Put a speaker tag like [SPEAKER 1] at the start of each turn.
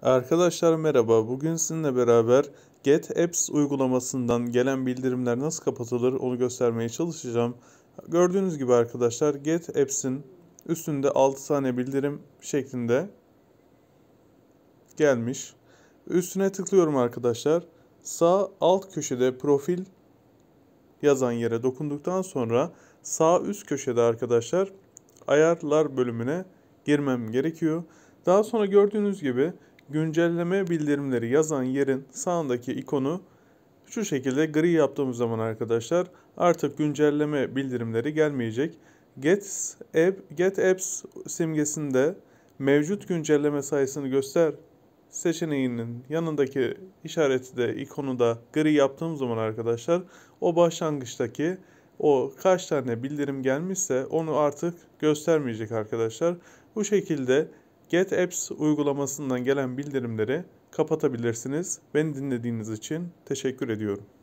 [SPEAKER 1] Arkadaşlar merhaba. Bugün sizinle beraber Get Apps uygulamasından gelen bildirimler nasıl kapatılır onu göstermeye çalışacağım. Gördüğünüz gibi arkadaşlar Get Apps'in üstünde 6 tane bildirim şeklinde gelmiş. Üstüne tıklıyorum arkadaşlar. Sağ alt köşede profil yazan yere dokunduktan sonra sağ üst köşede arkadaşlar ayarlar bölümüne girmem gerekiyor. Daha sonra gördüğünüz gibi güncelleme bildirimleri yazan yerin sağındaki ikonu şu şekilde gri yaptığımız zaman arkadaşlar artık güncelleme bildirimleri gelmeyecek. Get Apps simgesinde mevcut güncelleme sayısını göster seçeneğinin yanındaki işareti de ikonu da gri yaptığım zaman arkadaşlar o başlangıçtaki o kaç tane bildirim gelmişse onu artık göstermeyecek arkadaşlar. Bu şekilde Get Apps uygulamasından gelen bildirimleri kapatabilirsiniz. Beni dinlediğiniz için teşekkür ediyorum.